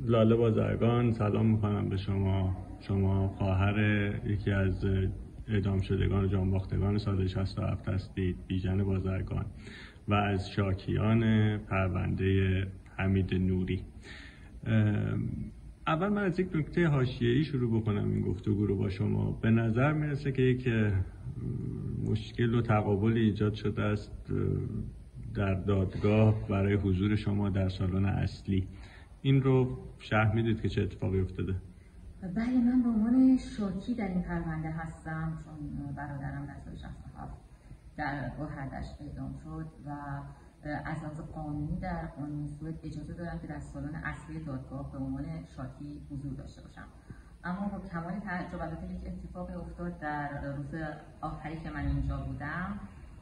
لاله بازرگان، سلام میکنم به شما خواهر یکی از اعدام شدگان و جانباختگان سال 67 هستید، بیژن بازرگان، و از شاکیان پرونده حمید نوری. اول من از یک نکته حاشیه‌ای شروع بکنم این گفتگو رو با شما. به نظر میرسه که یک مشکل و تقابل ایجاد شده است در دادگاه برای حضور شما در سالن اصلی. این رو شرح میدید که چه اتفاقی افتاده؟ بله، من به عنوان شاکی در این پرونده هستم، چون برادرم در سال 67 در گوهردشت اعدام شد و از لحاظ قانونی در قانون سوئد اجازه دارم که در سالن اصلی دادگاه به عنوان شاکی حضور داشته باشم. اما با کمال تعجب البته یک اتفاق افتاد در روز آخری که من اینجا بودم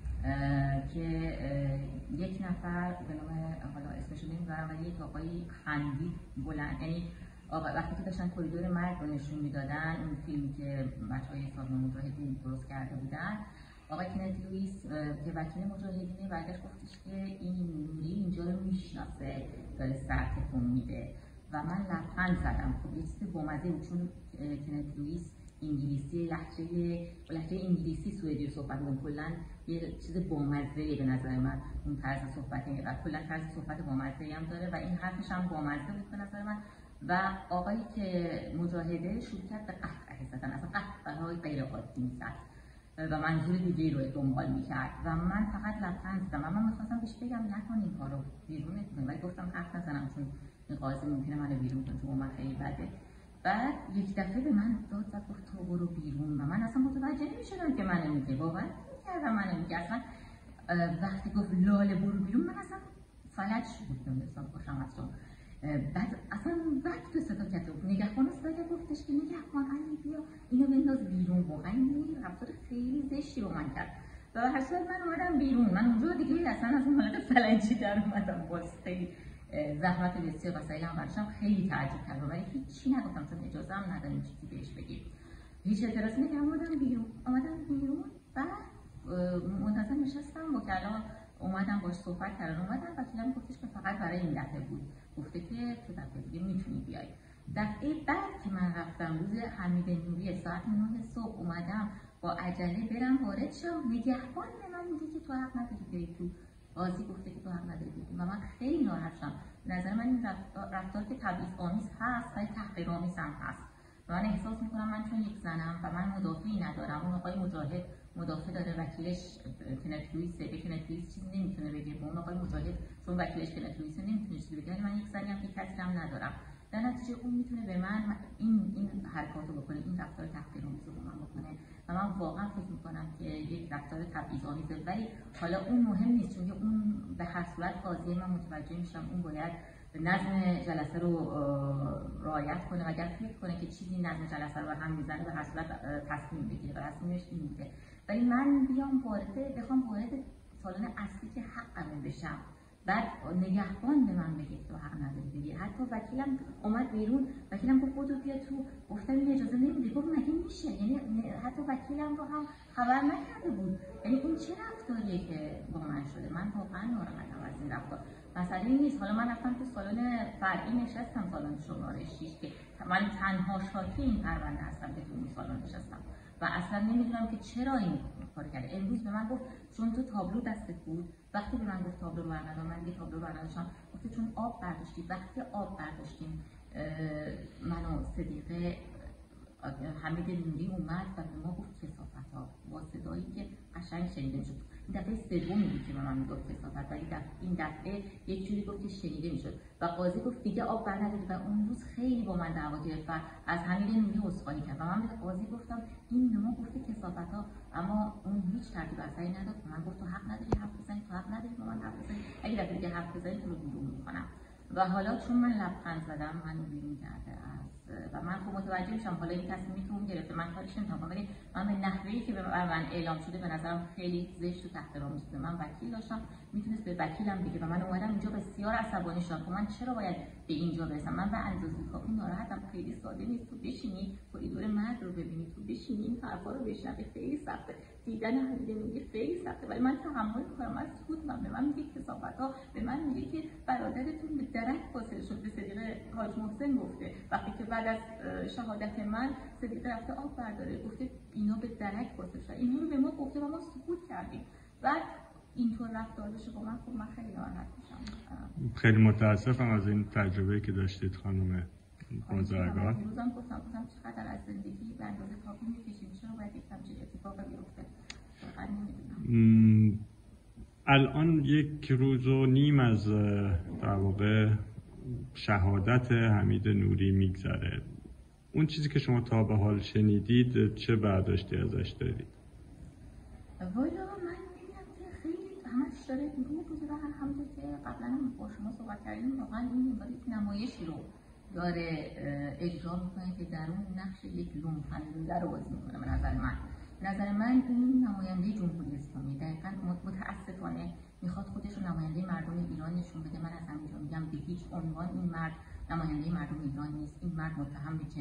که یک نفر به نام، حالا اسمش رو نمیبرم، ولی یک آقایی خندید بلند، یعنی وقتی که داشتن کوریدور مرگ رو نشون میدادن، اون فیلمی که بچه‌های سازمان مجاهدین درست کرده بودن، آقای کنت لوئیس که وکیل مجاهدینه برگشت گفتش که این نوری اینجا رو میشناسه، داره سر تکون میده و من لبخند زدم. خب یه چیز بامزه بود، چون کنت لوئیس انگلیسی، لهجه انگلیسی سوئدی رو صحبت می‌کنه. کلاً یه چیز بامزه‌ای به نظر من اون طرز صحبت، و کلاً طرز صحبت بامزه‌ای هم داره و این حرفش هم بامزه بود به نظر من. و آقایی که مجاهده شروع کرد به قهقه زدن، اصلا قهقه‌های غیر عادی می‌زد و منظور دیگه‌ای رو دنبال می‌کرد و من فقط لبخند زدم و من می‌خواستم بهش بگم نکن این کارو، بیرونت کنی، ولی گفتم حرف نزنم چون این قاضی ممکنه منو بیرون کنه، چون من خیلی بده. بعد یک دفعه به من داد زد، گفت تو برو بیرون و من اصلا متوجه نمی‌شدم که منو میگه، باور نمی‌کردم منو میگه. اصلا وقتی گفت لاله برو بیرون من اصلا فلج شدم، نمی‌دونستم باشم از شما. بعد اصلا وقت صدا کرد، نگهبان صدا کرد، گفتش که نگهبان علی بیا اینو بنداز بیرون. واقعا این رفتار خیلی زشتی با من کرد و به هر صورت من اومدم بیرون. من اونجا دیگه اصلا از اون حالت فلجی در اومدم، باز خیلی زحمت بسیار وسایل هم برشم، خیلی تعجب کردم ولی هیچی نگفتم چون اجازه هم نداریم چیزی بهش بگیم. هیچ اعتراضی نکردم، اومدم بیرون. بعد منتظر نشستم، وکلا اومدم باش صحبت کردن، اومدم وکیلم گفتش که فقط برای این دفعه بود، گفته که تو دفعه دیگه میتونی بیای. دفعه بعد که من رفتم روز حمید نوری ساعت 9 صبح اومدم با عجله برم وارد شم، نگهبان به من میگه که تو حق نداری بیای تو، قاضی گفته که تو حق نداری بیای و من خیلی ناراحت شدم. نظر من این رفتار که تبعیض‌آمیز هست ولی تحقیرآمیز هم هست و من احساس میکنم من چون یک زنم و من مدافعی ندارم، اون آقای مجاهد مدافع داره، وکیلش کنت لوئیس، کنت لوئیس چیزی نمیتونه بگه، اون آقای مجاهد چون وکیلش کنت لوئیس نمیتونه چیزی بگه، من یک زنی هم که کسی هم ندارم. در نتیجه اون میتونه به من این حرکاتو بکنه، این رفتار تحقیرآمیز رو به من بکنه و من واقعا فکر میکنم که یک رفتار تبعیض‌آمیزه. ولی حالا اون مهم نیست، چون اون به هر صورت قاضی من متوجه میشم اون باید نظم جلسه رو رعایت کنه و اگر فکر کنه که چیزی نظم جلسه رو هم میزنه به هر صورت تصمیم بگیره و تصمیمش این بوده. ولی من بخوام وارد سالن اصلی که حقمه بشم، بعد نگهبان به من بگه تو حق نداری بگی. حتی وکیلم اومد بیرون، وکیلم گفت بودو بیا تو، گفتم این اجازه نمیده، گفت مگه میشه؟ یعنی حتی وکیلم رو هم خبر نکرده بود. یعنی این چه رفتاریه که با من شده؟ من واقعا ناراحتم از این رفتار. مسئله این نیست. حالا من رفتم تو سالن فرعی نشستم، سالن شماره 6 که من تنها شاکی این پرونده هستم که تو اون سالن نشستم و اصلا نمیدونم که چرا این کار کرده. امروز به من گفت چون تو تابلو دستت بود. وقتی به من گفت تابلو برداشتم، من یه تابلو برداشتم، گفت چون آب برداشتی. وقتی آب برداشتیم من و صدیقه، حمید نوری اومد و به ما گفت کثافت‌ها با صدایی که قشنگ شنیده میشد. این دفعه سومی بود که به من میگفت کثافت، ولی این دفعه یک جوری گفت که شنیده میشد و قاضی گفت دیگه آب برنداری و اون روز خیلی با من دعوا گرفت و از حمید نوری عذرخواهی کرد و من به قاضی گفتم این به ما گفته کثافت‌ها، اما اون هیچ ترتیب اثری نداد. من گفت تو حق نداری حرف بزنی، تو حق نداری با من حرف بزنی، اگه دفعه دیگه حرف بزنی تو رو بیرون میکنم. و حالا چون من لبخند زدم منو بیرون کرده و من خب متوجه میشم حالا این تصمیمی که اون گرفته من کارش نمیتونم، ولی من به نحوهی که به من اعلام شده به نظرم خیلی زشت و تحقیرآمیز بوده. من وکیل داشتم، میتونست به وکیلم بگه و من اومدم اینجا بسیار عصبانی شدم که من چرا باید به اینجا برسم. من به اندازه کافی ناراحتم. خیلی ساده نیست تو بشینی کوریدور مرگ رو ببینی، تو بشینی این حرفا رو بشنوی، خیلی سخته. دیدن حمیده میگه خیلی سخته، ولی من تحمل میکنم، من سکوت میکنم. به من میگه کثافت‌ها، به من میگه که برادرتون به درک فاصله شد. به صدیق حاج محسن گفته وقتی که بعد از شهادت من صدیق رفته آب برداره، گفته اینا به درک فاصله شد. اینها رو به ما گفته و ما سکوت کردیم. بعد اینطور رفتار بشه با من، خب من خیلی ناراحت میشم. خیلی متاسفم از این تجربه‌ای که داشتید خانم بازرگان. امروزم گفتم چقدر از زندگی به اندازه کافی میکشیم، چرا باید یک همچین اتفاقی بیفته؟ واقعا نمیدونم. الان 1 روز و نیم از در واقع شهادت حمید نوری میگذره. اون چیزی که شما تا به حال شنیدید چه برداشتی ازش دارید؟ والا من می‌بینم که خیلی همش داره دروغ میگه و همونطور که قبلا هم با شما صحبت کردیم، واقعا این انگار یک نمایشی رو داره اجرا میکنه که در اون نقش یک لومپنلوله رو بازی میکنه. به نظر من این نماینده جمهوری اسلامی دقیقاً متاسفانه میخواد خودش رو نماینده مردم ایران نشون بده. من از همینجا میگم به هیچ عنوان این مرد نماینده مردم ایران نیست. این مرد متهم به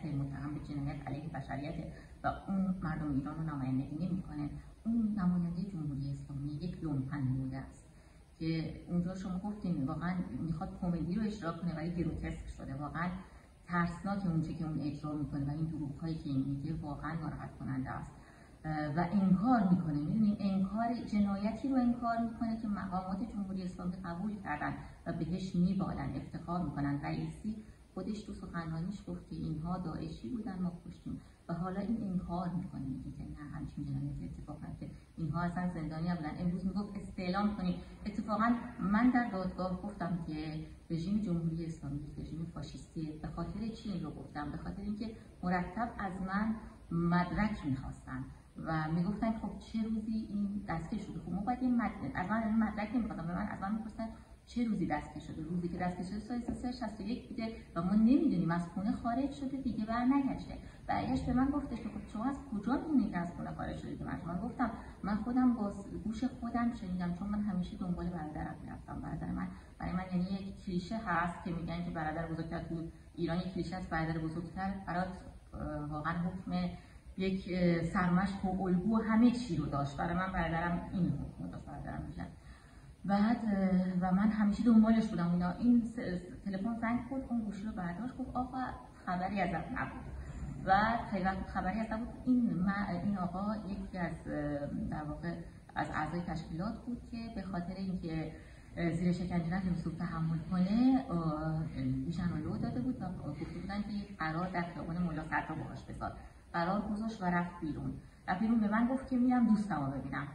جنایت علیه بشریت و اون مردم ایران رو نمایندگی نمیکنه. اون نماینده جمهوری اسلامی یک لومپنلوله است که اونجا شما گفتین واقعا میخواد کمدی رو اجرا کنه ولی گروتسک شده. واقعا ترسناک اونچه که اون اجرا میکنه و این دروغ‌هایی که این میگه واقعا ناراحت کننده است و انکار میکنه. میدونین انکار جنایتی رو انکار میکنه که مقامات جمهوری اسلامی قبول کردن و بهش میبالن، افتخار میکنن. رئیسی خودش تو سخنرانیش گفت که اینها داعشی بودن ما کشتیم و حالا این انکار میکنه، میگه که نه همچین جنایتی اتفاق نیفتاد، اینها اصلا زندانی نبودن. امروز میگفت استعلام کنید. اتفاقا من در دادگاه گفتم که رژیم جمهوری اسلامی رژیم فاشیستیه. به خاطر چی این رو گفتم؟ به خاطر اینکه مرتب از من مدرک میخواستن و میگفتن خب چه روزی این دستگیر شده. خب ما باید این از من مدرک نمیخواستن، به من از من میگفتن چه روزی دستگیر شده. روزی که دستگیر شده سال 361 بوده و ما نمیدونیم، از خونه خارج شده دیگه برنگشته. برگشت به من گفتش که خب شما از کجا میدونید که از خونه خارج شده؟ که من گفتم من خودم با گوش خودم شنیدم، چون من همیشه دنبال برادرم میرفتم. برادر من برای من یعنی یک کلیشه هست که میگن که برادر بزرگتر تو ایران یک کلیشه است، برادر بزرگتر برات واقعا حکم یک سرمشق و الگو همه چی رو داشت. برای من برادرم این حکم داشت، برادرم میشن. بعد و من همیشه دنبالش بودم. اینا این تلفن زنگ خورد، اون گوشی رو برداشت، گفت آقا خبری ازت نبود و خیلی وقت خبری ازت نبود. این آقا یکی از در واقع از اعضای تشکیلات بود که به خاطر اینکه زیر شکنجه نتونست تحمل کنه ایشان رو لو داده بود و گفته بودن که قرار در خیابان ملا صدرا باهاش بساز. قرار گذاشت و رفت بیرون. به من گفت که میرم دوستمو ببینم.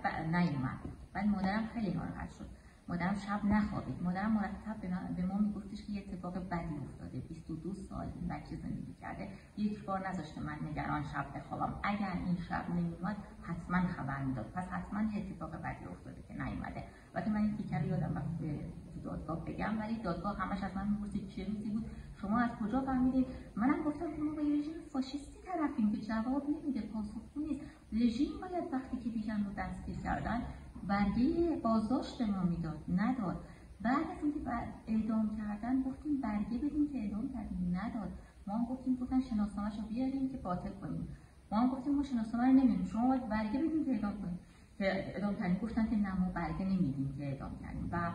نیومد. بعد مادرم خیلی ناراحت شد. مادرم شب نخوابید. مادرم مرتب به ما میگفتش که یه اتفاق بدی افتاده. 22 سال این بچه زندگی کرده. یک بار نذاشته من نگران شب بخوابم. اگر این شب نمیومد حتما خبر میداد. پس حتما یه اتفاق بدی افتاده که نیومده. وقتی من این تیکر رو یادم رفت تو دادگاه بگم، ولی دادگاه همش از من میپرسید چه روزی بود، شما از کجا فهمیدید؟ منم گفتم ما با رژیم فاشیستی طرفیم که جواب نمیده، پاسخگو نیست. رژیم باید وقتی که بیژن رو دستگیر کردن برگه بازداشت ما میداد، نداد. بعد از اینکه اعدام کردن گفتیم برگه بدیم که اعدام کردیم، نداد. ما هم گفتن شناسنامه‌شو بیاریم که باطل کنیم. ما هم گفتیم ما شناسنامه رو نمیدیم، شما باید برگه بدیم که اعدام کنیم، که اعدام کردیم. گفتن که نه ما برگه نمیدیم که اعدام کردیم. و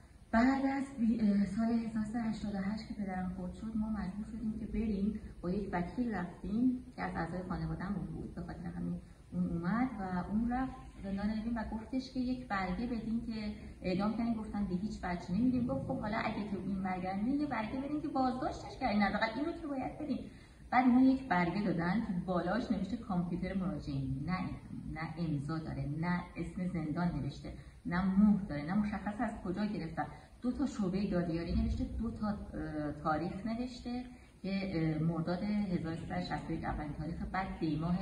بعد از سال 1388 که پدرم فوت شد ما مجبور شدیم که بریم، با یک وکیل رفتیم که از اعضای خانواده‌مون بود، به خاطر همین اون اومد و اون رفت زندان اوین و گفتش که یک برگه بدین که اعدام کنین. گفتن به هیچ وجه نمیدیم. گفت خب حالا اگه که این برگه نمیدین یه برگه بدین که بازداشتش کردین، حداقل اینو که باید بدین. بعد اینا یک برگه دادن که بالاش نوشته کامپیوتر مراجعین، نه امضا داره، نه اسم زندان نوشته، نه مهر داره، نه مشخص از کجا گرفتن. 2 تا شعبه دادیاری نوشته، 2 تا تاریخ نوشته که مرداد 1361 اولین تاریخ، بعد دی ماه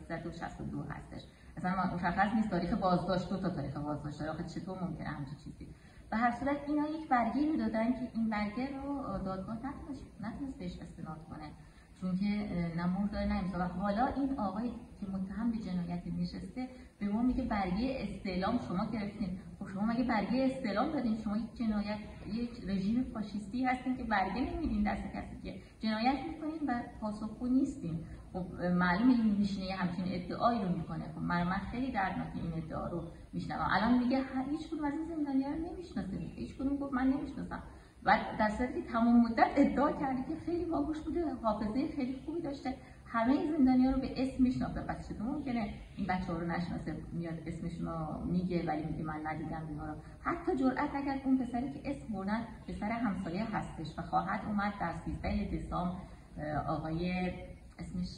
1362 هستش. اصلا مشخص نیست تاریخ بازداشت، 2 تا تاریخ بازداشت داره. آخه چطور ممکنه همچین چیزی؟ به هر صورت اینا یک برگه میدادن که این برگه رو دادگاه نتونست بهش استناد کنه چون که نه مردار نه امضا. و حالا این آقای که متهم به جنایت نشسته به ما میگه برگه استعلام شما گرفتین. خب شما مگه برگه استعلام دادین؟ شما یک رژیم فاشیستی هستین که برگه نمیدین دست کسی که جنایت میکنین و پاسخگو نیستین. خب معلومه این میشینه همچین ادعایی رو میکنه. خب من خیلی دردناک این ادعا رو میشنوم. الان میگه هیچ کدوم از این زندانیان رو نمیشناسه، هیچ کدوم گفت من نمیشناسم. و در صورتی که تمام مدت ادعا کرده که خیلی باهوش بوده، حافظه خیلی خوبی داشته، همه این زندانیان رو به اسم میشناسه. پس چطور ممکنه این بچه‌ها رو نشناسه؟ میاد اسمشون رو میگه ولی میگه من ندیدم اینها رو. حتی جرأت اگر اون پسری که اسم بردن پسر همسایه هستش و خواهد اومد در 13 دسامبر آقای اسمش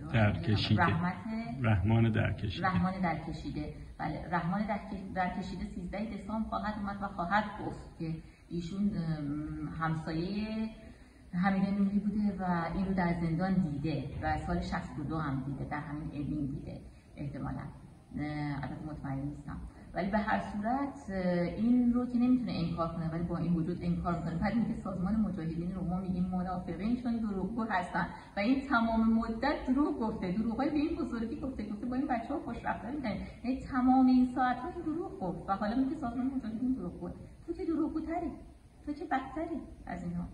رحمان درکشیده. بله، رحمان درکشیده 13 دسامبر خواهد اومد و خواهد گفت که ایشون همسایه حمید نوری بوده و این رو در زندان دیده و سال 62 هم دیده، در همین اوین دیده احتمالاً، البته مطمئن نیستم. ولی به هر صورت این رو که نمیتونه انکار کنه، ولی با این وجود انکار میکنه. بعد میگه سازمان مجاهدین رو ما میگیم منافقین چون دروغگو هستن و این تمام مدت دروغ گفته، دروغای به این بزرگی گفته با این بچه‌ها خوش رفتاری میکنه. یعنی تمام این ساعت‌ها دروغ گفت و حالا میگه سازمان مجاهدین دروغگو. تو که دروغگوتری، تو که بدتری از اینها.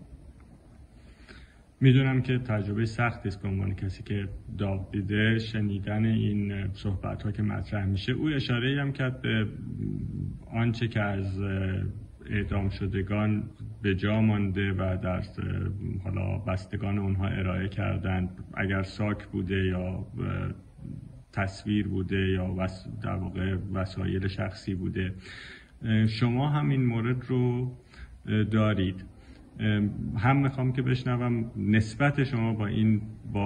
میدونم که تجربه سختی است به عنوان کسی که داغ دیده شنیدن این صحبت‌ها که مطرح میشه. او اشاره‌ای هم کرد به آنچه که از اعدام شدگان به جا مانده و در حالا بستگان اونها ارائه کردن، اگر ساک بوده یا تصویر بوده یا در واقع وسایل شخصی بوده. شما هم این مورد رو دارید. هم میخوام که بشنوم نسبت شما با این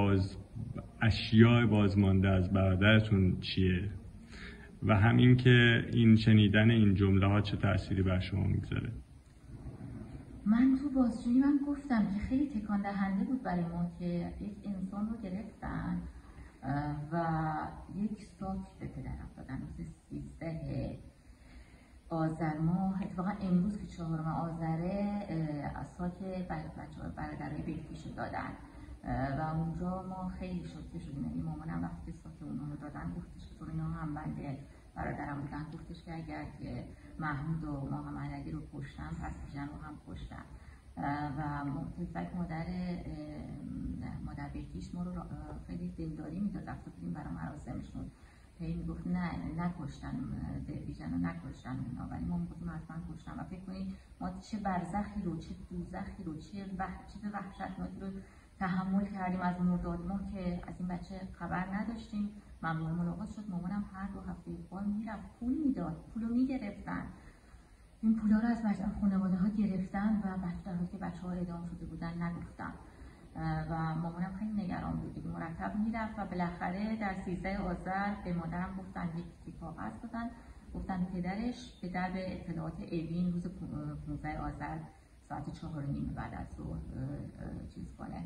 اشیاء بازمانده از برادرتون چیه و همین که این شنیدن این جمله ها چه تأثیری بر شما میگذاره. من تو بازجویی من گفتم که خیلی تکان دهنده بود برای ما که یک انسان رو گرفتن و یک ساک به پدرم دادن. روز 13 آذر ماه، اتفاقا امروز که 4 آذره، ساک برادرای بهکیشو دادن و اونجا ما خیلی شوکه شدیم. یعنی مامانم وقتی ساک اونها رو دادن گفتش که تو اینا هم بنده برادرم بودن، گفتش که اگر که محمود و محمد علی رو کشتن پس بیژن رو هم کشتن. و مادر بهکیش ما رو خیلی دلداری میداد، رفته بودیم برای مراسمشون، هی میگفت نه نکشتن بیژن رو، نکشتن اونا، ولی ما میگفتیم حتما کشتن. و فکر کنید ما چه برزخی رو، چه دوزخی رو، چه وحشتناکی رو تحمل کردیم از مرداد ماه که از این بچه خبر نداشتیم. ممنوع ملاقات شد، مامانم هر 2 هفته یک بار میرفت، پول میداد، پولو میگرفتن. این پولا رو از خانواده ها گرفتن و در حالی که بچه ها اعدام شده بودن نگفتن و مامانم خیلی نگران بود. مرتب میرفت و بالاخره در 13 آذر به مادرم گفتن، یک کاغذ دادن، گفتن پدر به اطلاعات اوین روز 15 آذر ساعت 4:30 بعد از ظهر چیز کنه،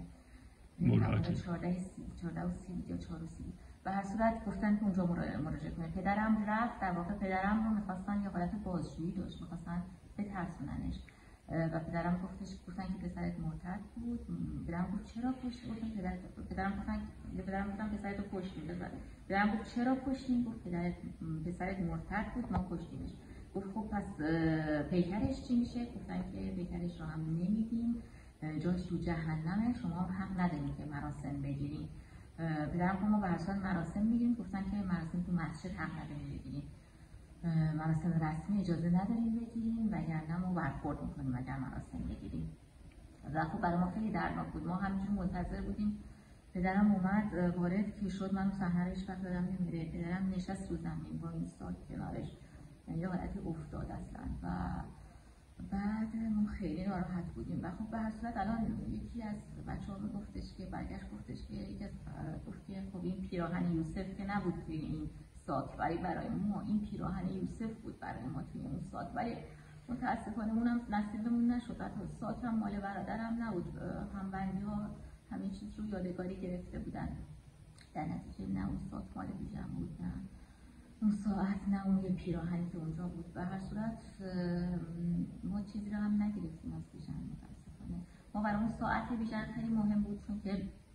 14:30 یا 4:30. به هر صورت گفتن که اونجا مراجعه کنه. پدرم رفت، در واقع پدرم رو میخواستن یه حالت بازجویی داشت، میخواستن بترسوننش و پدرم گفتن که پسرت مرتد بود. پدرم گفت چرا کشتی؟ پدرم گفتن پسرت رو کشتیم. پدرم گفت چرا کشتیم؟ گفت پسرت مرتد بود، ما کشتیمش. گفت خب پس پیکرش چی میشه؟ گفتن که پیکرش رو هم نمیدیم، جاش تو جهنمه، شما حق نداریم که مراسم بگیریم. پدرم گفت ما به هر حال مراسم میگیریم. گفتن که مراسم تو مسجد حق نداریم بگیریم، مراسم رسمی اجازه نداریم بگیریم، وگرنه ما برخورد میکنیم اگر مراسم بگیریم. و خب برای ما خیلی دردناک بود. ما همینجور منتظر بودیم. پدرم اومد، وارد که شد، من صحنه رو هیچ وقت یادم نمیره. پدرم نشست رو زمین با این ساک کنارش، یه حالتی افتاد اصلا و بعد ما خیلی ناراحت بودیم. و خب به هر صورت الان یکی از بچه‌ها میگفتش که گفتش که گفت که خب این پیراهن یوسف که نبود توی این ساک، ولی برای ما این پیراهن یوسف بود برای ما توی اون ساک، ولی متاسفانه اونم نصیبمون نشد. حتی ساک هم مال برادرم نبود، همبندی‌ها همین چیز رو یادگاری گرفته بودن. در نتیجه نه اون ساک مال بیژن بود، نه اون ساعت، نه اون یه پیراهنی که اونجا بود. به هر صورت ما چیزی رو هم نگرفتیم از بیژن متاسفانه. ما برای اون ساعت بیژن خیلی مهم بود، چون که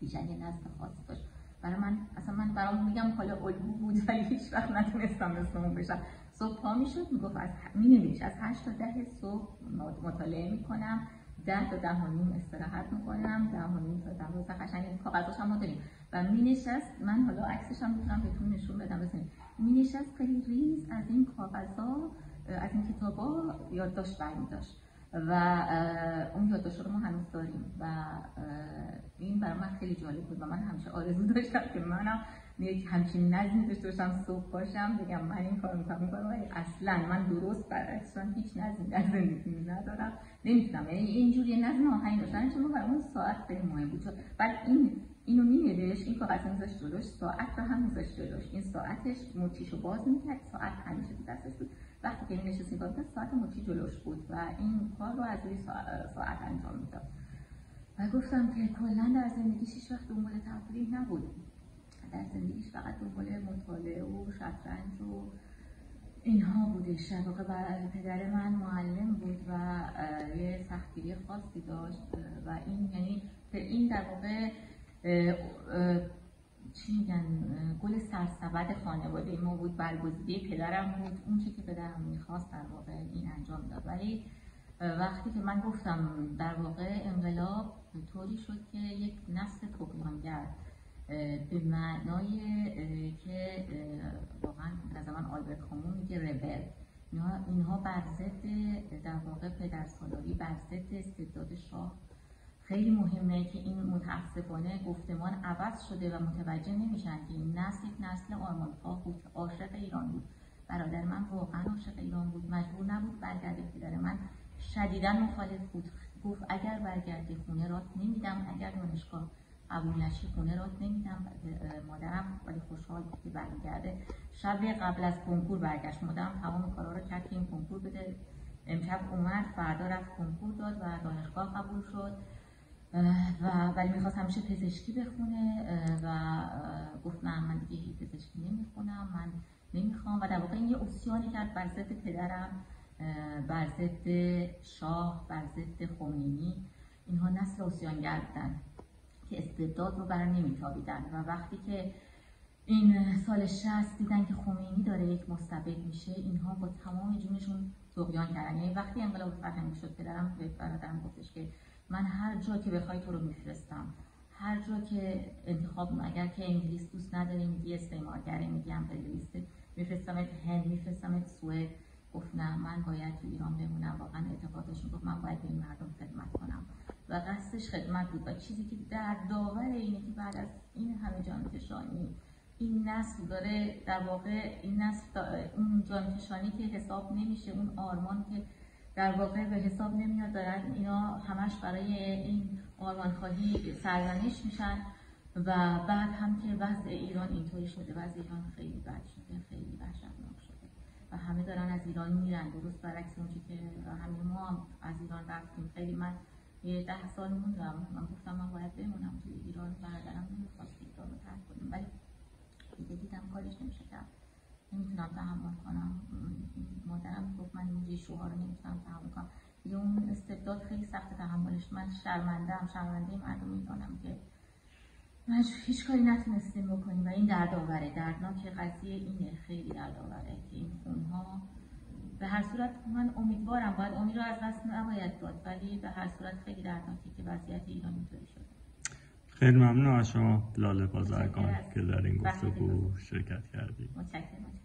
یه نسل خاصی داشت. برای من اصلا برام میگم حالا الگو بود ولی هیچ وقت نتونستم مثل اون بشم. صبح پا میشد میگفت مینویس از 8 تا 10 صبح مطالعه میکنم، 10 تا 10 و نیم استراحت میکنم، 10 و نیم تا 12 قشنگ این کاغذاش هم داریم و مینشست. من حالا عکسش هم میتونم بهتون نشون بدم ببینید. مینشست خیلی ریز از این کاغذها از این کتابا یادداشت برمی‌داشت و اون یادداشت رو ما هنوز داریم و این برای من خیلی جالب بود و من همیشه آرزو داشتم که منم یک همچین نظمی داشته باشم، صبح باشم بگم من این کار میکنم ولی اصلا من درست برعکس هیچ نظمی در زندگی ندارم، نمیتونم. یعنی اینجوری یه نظم آهنگ داشتن چون برای اون ساعت خیلی مهم بود. بعد اینو می‌نوشت، این کاغذ می‌ذاشت جلوش، ساعت رو هم می‌ذاشت جلوش. این ساعتش مچیشو باز می‌کرد، ساعت همیشه تو دستش بود. وقتی که می‌نشست این کار ساعت مچی جلوش بود و این کار رو از روی ساعت انجام میداد. و گفتم که کلا در زندگیش هیچ وقت دنبال تفریح نبود. در زندگیش فقط دنبال مطالعه و شطرنج و اینها بودش. در واقع پدر من معلم بود و یه سختگیری خاصی داشت و این یعنی این در واقع چی میگن گل سرسبد خانواده ما بود، برگزیده پدرم بود، اون چیزی که پدرم میخواست در واقع این انجام داد. ولی وقتی که من گفتم در واقع انقلاب طوری شد که یک نسل طغیانگر به معنای که واقعا از من آلبرت کامو میگه ربل، اینها بر ضد در واقع پدرسالاری، بر ضد استبداد شاه. خیلی مهمه که این متاسفانه گفتمان عوض شده و متوجه نمیشن که این نسل یک نسل آرمانخواه بود، عاشق ایران بود. برادر من واقعا عاشق ایران بود، مجبور نبود برگرده. پدر من شدیداً مخالف بود، گفت اگر برگردی خونه رات نمیدم، اگر دانشگاه قبول نشی خونه رات نمیدم. مادرم ولی خوشحال بود که برگرده. شب قبل از کنکور برگشت، مادرم تمام کارا رو کرد که این کنکور بده. امشب اومد، فردا رفت کنکور داد و دانشگاه قبول شد ولی میخواست همیشه پزشکی بخونه و گفت نه من دیگه پزشکی نمیخونم، من نمیخوام. و در واقع این یه عصیانی کرد بر ضد پدرم، بر ضد شاه، بر ضد خمینی. اینها نسل عصیانگر بودن که استبداد رو بر نمیتابیدن و وقتی که این سال 60 دیدن که خمینی داره یک مستبد میشه، اینها با تمام جونشون طغیان کردن. یعنی وقتی انقلاب فرهنگی شد پدرم به برادرم گفتش که من هر جا که بخوای تو رو میفرستم، هر جا که انتخاب، اگر که انگلیس دوست نداری میگی استعمارگره، میگی امپریالیسته، میفرستمت هند، میفرستمت سوئد. گفت نه من باید تو ایران بمونم. واقعا اعتقادش گفت من باید به این مردم خدمت کنم و قصدش خدمت بود. و چیزی که در داور اینه که بعد از این همه جانکشانی این نسل داره در واقع، این نسل اون جانکشانی که حساب نمیشه، اون آرمان که در واقع به حساب نمیاد دارن، اینا همش برای این آرمانخواهی سرزنش میشن و بعد هم که وضع ایران اینطوری شده، وضع ایران خیلی بد شده، خیلی وحشتناک شده و همه دارن از ایران میرن، درست برعکس اونچه که همه ما هم از ایران رفتیم. خیلی من 10 سال موندم، من گفتم من باید بمونم توی ایران، برادرم نمیخواست ایران رو ترک کنیم ولی دیگه دیدم کارش نمیشه کرد، نمیتونم تحمل کنم. مادرم گفت من این ریشوها رو نمیتونم تحمل کنم. یه اون استبداد خیلی سخت تحملش. من شرمنده مردم ایرانم که من هیچ کاری نتونستیم بکنیم و این دردآوره. دردناک قضیه اینه، خیلی دردآوره که این خونها به هر صورت من امیدوارم، باید امید رو از دست نباید داد، ولی به هر صورت خیلی دردناکه که وضعیت ایران اینطوری شده. خیلی ممنون از شما لاله بازرگان که در این گفتگو شرکت کردید. متشکرم.